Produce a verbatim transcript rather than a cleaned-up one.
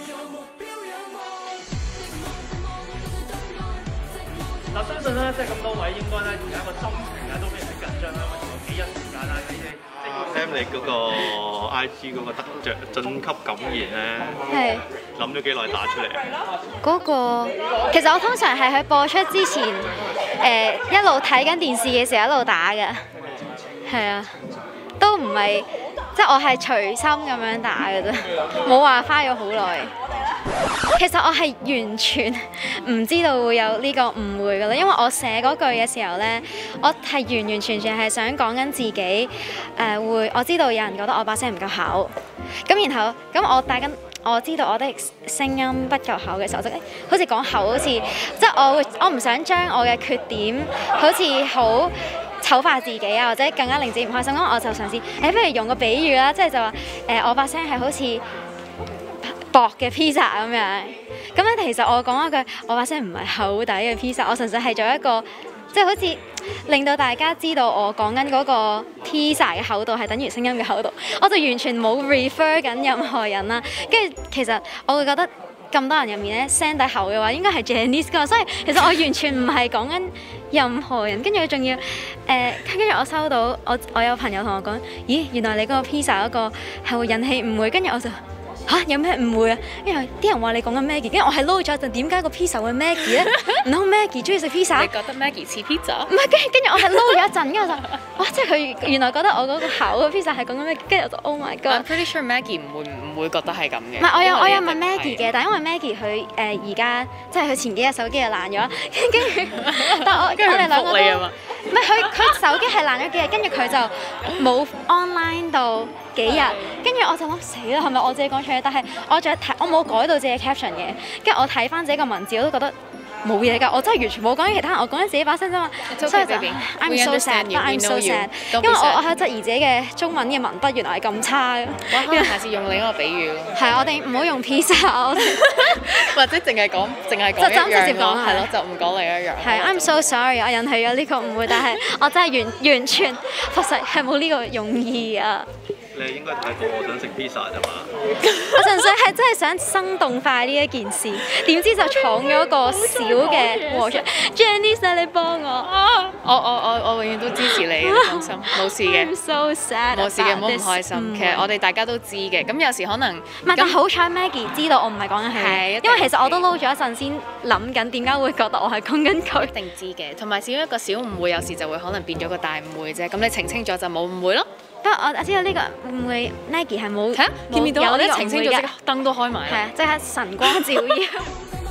嗱，相信咧，即係咁多位應該咧，而家個心情啊都非常之緊張啦，因為仲有幾日時間啦，你哋即係 Sam 你嗰個 I G 嗰個得着晉級感言咧， 係諗咗幾耐打出嚟啊？ 嗰個其實我通常係喺播出之前，誒、呃、一路睇緊電視嘅時候一路打嘅，係啊，都唔係即係我係隨心咁樣打嘅啫，冇話花咗好耐。其實我係完全唔知道會有呢個誤會㗎啦，因為我寫嗰句嘅時候呢，我係完完全全係想講緊自己誒、呃、會，我知道有人覺得我把聲唔夠厚，咁然後咁我大家我知道我的聲音不夠厚嘅時候，就誒好似講厚好似即係我會我唔想將我嘅缺點好似好醜化自己啊，或者更加令自己唔開心，咁我就嘗試誒不如用個比喻啦，即係就話誒、呃、我把聲係好似薄嘅披薩咁樣，咁咧其實我講一句，我把聲唔係厚底嘅披薩，我純粹係做一個，即係好似令到大家知道我講緊嗰個披薩嘅厚度係等於聲音嘅厚度，我就完全冇 refer 緊任何人啦。跟住其實我會覺得咁多人入面咧，聲底厚嘅話應該係 Janice 㗎，所以其實我完全唔係講緊任何人。跟住仲要誒，跟住我收到我我有朋友同我講，咦，原來你嗰個披薩嗰個係會引起誤會，跟住我就。嚇、啊、有咩誤會啊？因為啲人話你講緊 Maggie，跟住我係撈咗一陣，點解個 pizza 會 Maggie 咧？唔通 Maggie 中意食 pizza？ 你覺得 Maggie 似 pizza？ 唔係，跟住跟住我係撈咗一陣，跟住我就哇！即係佢原來覺得我嗰個厚嘅 pizza 係講緊咩？跟住我就 Oh my God！ I'm pretty sure Maggie 唔會唔會覺得係咁嘅。 唔係，我有我有問 Maggie 嘅，但係因為 Maggie 佢誒而家即係佢前幾日手機又爛咗，跟住但我我哋兩個都唔係佢佢手機係爛咗幾日，跟住佢就冇 online 到幾日，跟住我就諗死啦，係咪我自己講錯嘢？但係我仲有睇，我冇改到自己 caption 嘅，跟住我睇翻自己個文字，我都覺得冇嘢㗎，我真係完全冇講緊其他人，我講緊自己把聲啫嘛。所以就 I'm so sad，I'm so sad，因為我我喺質疑自己嘅中文嘅文筆原來係咁差嘅。 可能下次用另一個比喻咯。 係，我哋唔好用 pizza， 或者淨係講淨係講一樣直接講係咯，就唔講另一樣。 係 I'm so sorry， 我引起咗呢個誤會，但係我真係完完全確實係冇呢個用意啊。 你應該睇到我想食 pizza 啫嘛？ 我純粹係真係想生動化呢一件事，點知就闖咗個小嘅禍出。Janice， 你幫我。 我我我我永遠都支持你嘅，放心，冇事嘅。 I'm so sad。 冇事嘅，唔好唔開心。其實我哋大家都知嘅，咁有時可能唔係，但好彩 Maggie 知道我唔係講緊佢，因為其實我都撈咗一陣先諗緊點解會覺得我係講緊佢。 一定知嘅，同埋少一個小誤會，有時就會可能變咗個大誤會啫。咁你澄清咗就冇誤會咯。 不過我我知道呢個會唔會 Maggie 係冇嚇，見唔見到我哋澄清咗，即刻燈都開埋。 係啊，即刻神光照耀。